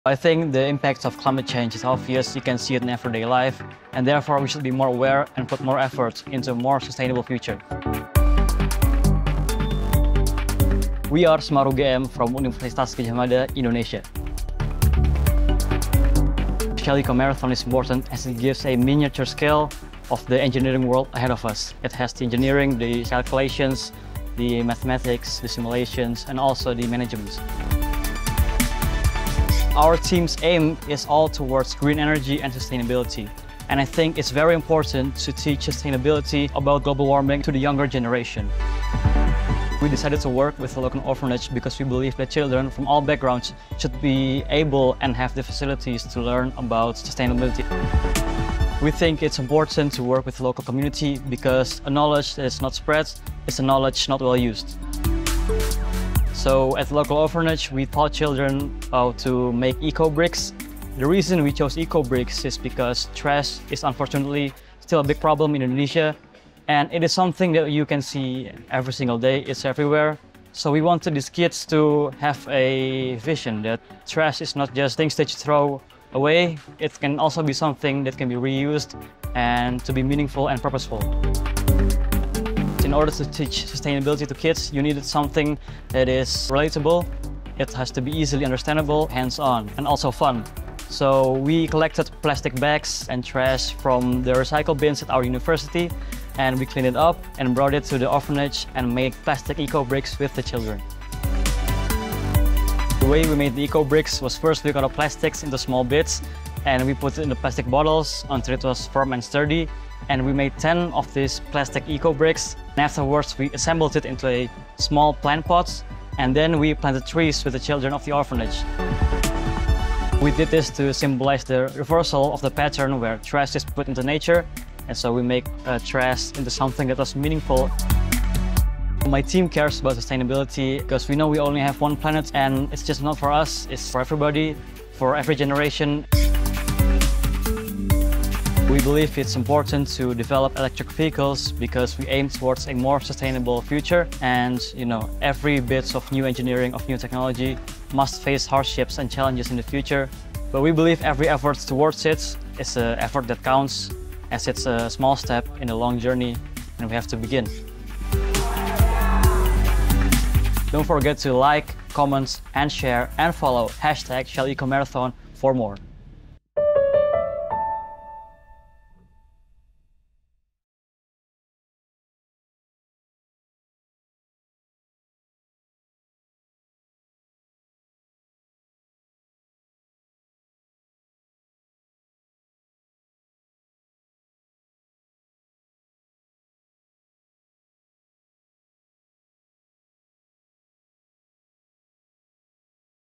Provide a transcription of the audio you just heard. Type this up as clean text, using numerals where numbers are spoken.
I think the impacts of climate change is obvious. You can see it in everyday life, and therefore we should be more aware and put more effort into a more sustainable future. We are Semar UGM from Universitas Gadjah Mada, Indonesia. Shell Eco Marathon is important as it gives a miniature scale of the engineering world ahead of us. It has the engineering, the calculations, the mathematics, the simulations, and also the management. Our team's aim is all towards green energy and sustainability. And I think it's very important to teach sustainability about global warming to the younger generation. We decided to work with a local orphanage because we believe that children from all backgrounds should be able and have the facilities to learn about sustainability. We think it's important to work with the local community because a knowledge that is not spread is a knowledge not well used. So at the local orphanage, we taught children how to make eco-bricks. The reason we chose eco-bricks is because trash is unfortunately still a big problem in Indonesia. And it is something that you can see every single day, it's everywhere. So we wanted these kids to have a vision that trash is not just things that you throw away. It can also be something that can be reused and to be meaningful and purposeful. In order to teach sustainability to kids, you needed something that is relatable. It has to be easily understandable, hands-on, and also fun. So we collected plastic bags and trash from the recycle bins at our university, and we cleaned it up and brought it to the orphanage and made plastic eco-bricks with the children. The way we made the eco-bricks was first we cut out plastics into small bits and we put it in the plastic bottles until it was firm and sturdy. And we made 10 of these plastic eco-bricks. And afterwards we assembled it into a small plant pots, and then we planted trees with the children of the orphanage. We did this to symbolize the reversal of the pattern where trash is put into nature, and so we make trash into something that was meaningful. My team cares about sustainability because we know we only have one planet, and it's just not for us, it's for everybody, for every generation. We believe it's important to develop electric vehicles because we aim towards a more sustainable future, and every bit of new engineering, of new technology must face hardships and challenges in the future. But we believe every effort towards it is an effort that counts, as it's a small step in a long journey, and we have to begin. Don't forget to like, comment, and share, and follow #ShellEcoMarathon for more.